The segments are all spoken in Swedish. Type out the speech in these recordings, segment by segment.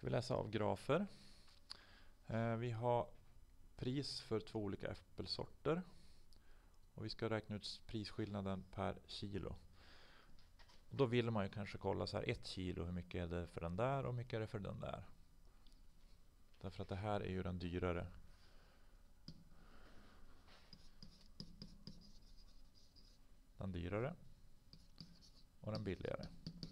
Ska vi läsa av grafer. Vi har pris för 2 olika äppelsorter. Och vi ska räkna ut prisskillnaden per kilo. Och då vill man ju kanske kolla så här, 1 kilo, hur mycket är det för den där och hur mycket är det för den där. Därför att det här är ju den dyrare. Den dyrare. Och den billigare.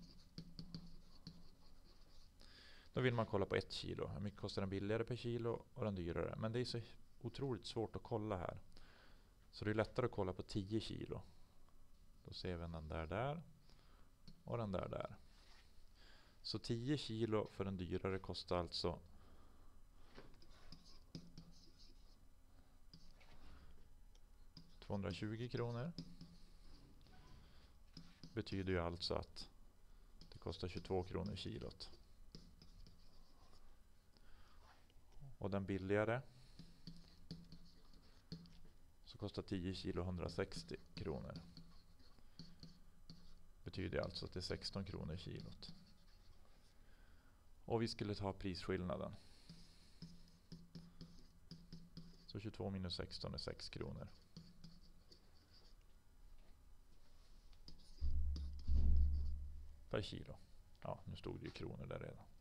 Då vill man kolla på 1 kilo. Hur mycket kostar den billigare per kilo och den dyrare. Men det är så otroligt svårt att kolla här. Så det är lättare att kolla på 10 kilo. Då ser vi den där och den där. Så 10 kilo för den dyrare kostar alltså 220 kronor. Betyder ju alltså att det kostar 22 kronor kilot. Och den billigare så kostar 10 kilo 160 kronor. Betyder alltså att det är 16 kronor kilot. Och vi skulle ta prisskillnaden. Så 22 minus 16 är 6 kronor. Per kilo. Ja, nu stod det ju kronor där redan.